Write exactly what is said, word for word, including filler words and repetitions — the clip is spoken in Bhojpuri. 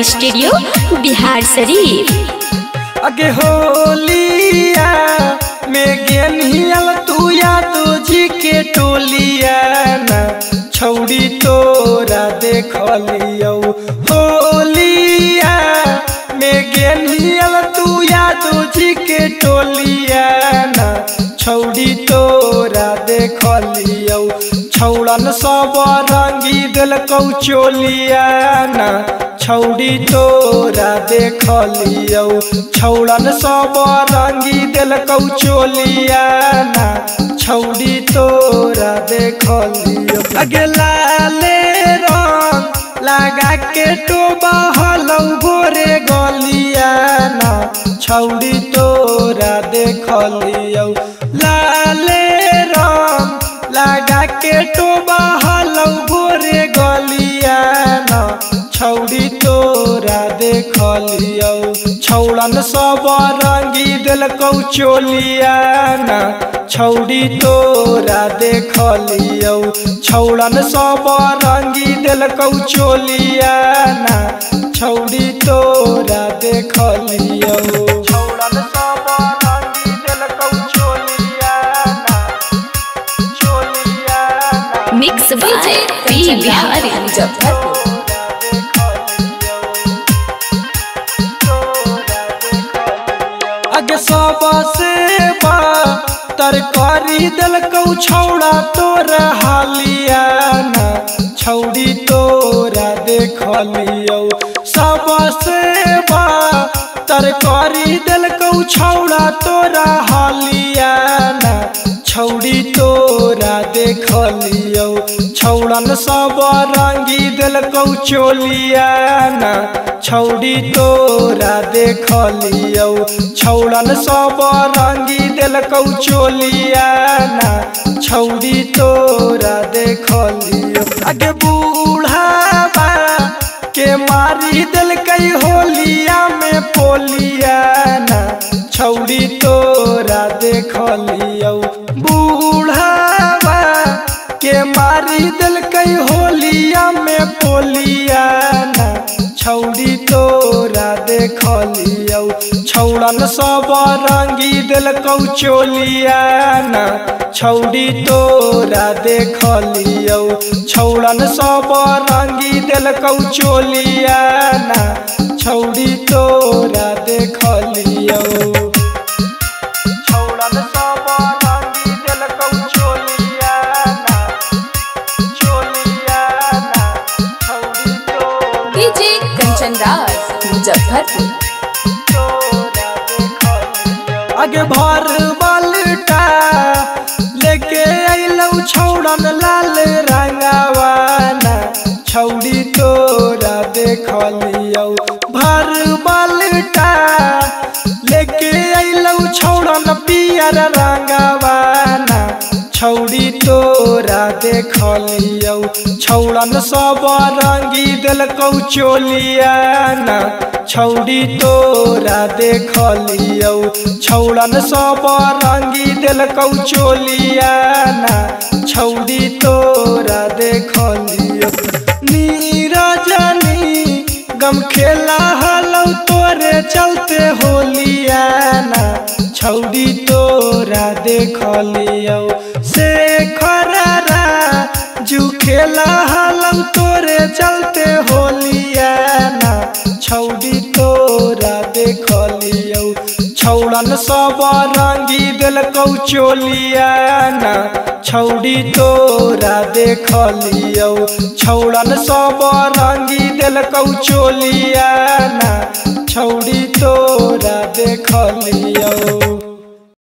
Recording studio Bihar Sharif. अगे होलिया में गेनियल तू या तुझी के टोलिया ना छौड़ी तोरा देख लियो। होलिया में गेनियल तू या तुझी के टोलिया ना छौड़ी तोरा देख लियो। छौड़न सब रंगी दिल चोलिया ना छौड़ी तोरा देख लियो। छौड़न सब रंगी दिल चोलिया ना छौड़ी तोरा देख लियो। अगे लाले रंग लगा के टोबा हलौ गोरे गलिया ना छौड़ी तोरा देख लियो। लाले रंग लगा के टोबा हलौ गोरे गलिया ना छौड़ी तोरा देख लियो। छौड़न सब रंगी दिल चोलिया ना छौड़ी तोरा देख लियो। छौड़न सब रंगी दिल चोलिया ना छौड़ी तोरा देख लियो। छौड़न सब रंगी दिल चोलिया ना चोलिया ना mix by P Bihari Muzaffarpur. अगे सब से बा तरकारी दिल छौड़ा तोरा हालिया ना छौड़ी तोरा देख लियो। सब से बा तरकारी दिल छौड़ा तोरा हालिया ना छौड़ी तोरा देख लियो। छौड़न सब रंगी दिल चोलिया ना छौड़ी तोरा देख लियो। छौड़न सब रंगी दिल चोलिया ना छौड़ी तोरा देख लियो। अगे बूढ़ा बा के मारी दिल कई होलिया में पोलिया ना छौड़ी तोरा देख लियो। बूढ़ा बा के मारी दिल कई होलिया में पोलिया ना छौड़ी तोरा देख लियो। छौड़न सब रंगी दिल चोलिया ना छौड़ी तोरा देख लियो। छौड़न सब रंगी दिल चोलिया ना छौड़ी तोरा देख लियो। छौड़न सब रंगी दिल चोलिया ना चोलिया ना छौड़ी तोरा डीजे कंचन राज मुजफ्फरपुर। अगे भर बालटा लेके अइलौ छौड़न लाल रंगावा ना छौड़ी तोरा देख लियो। भर बालटा लेके अइलौ छौड़न पियर रंगावा ना छौड़ी तोरा देख लियो। छौड़न सब रंगी दिल चोलिया ना छौड़ी तोरा देख लियो। छौड़न सब रंगी दिल चोलिया ना छौड़ी तोरा देख लियो। नीरजनी गम खेला हलौ तोरे चलते होलिया ना छौड़ी तोरा देख लियो। शेखरा जू खेला हलौ तोरे चलते होलिया ना छौड़ी तोरा देख लियो। छौड़न सब रंगी दिल चोलिया ना छौड़ी तोरा देख लियो। छौड़न सब रंगी दिल चोलिया ना छौड़ी तोरा देख लियो।